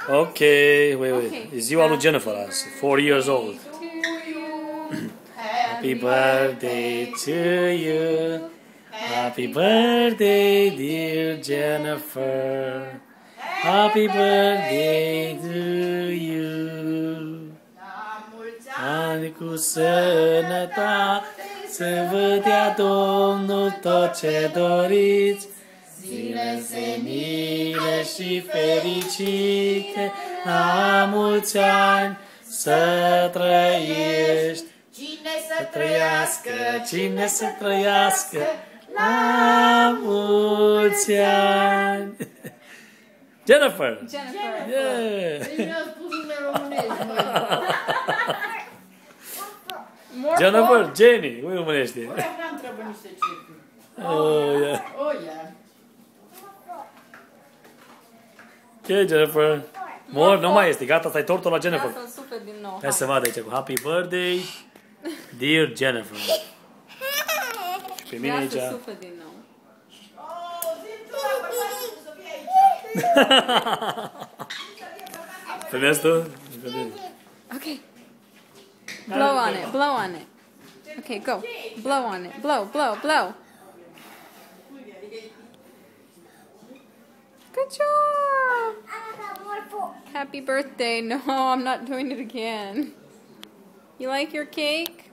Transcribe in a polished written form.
Okay, wait. Okay. E ziua lui Jennifer azi, 4 years old. Happy birthday to you. Happy birthday, dear Jennifer. Happy birthday to you. Ani cu sănătate, să vă dea Domnul tot ce doriți. Zile senile și fericite, la mulți ani să trăiești. Cine să trăiască, la mulți ani. Jennifer! Yeah! Jennifer, Jenny, cum românește? Oh, yeah. Ok, Jennifer. More? Nu mai este. Gata, stai tortul la Jennifer. Vreau să-l suflet din nou. Hai să vadă aici cu Happy Birthday, dear Jennifer. Și pe mine aici. Vreau să suflet din nou. Vedeți tu? Okay. Blow on it. Blow on it. Okay, go. Blow on it. Blow, blow, blow. Good job. Happy birthday. No, I'm not doing it again. You like your cake?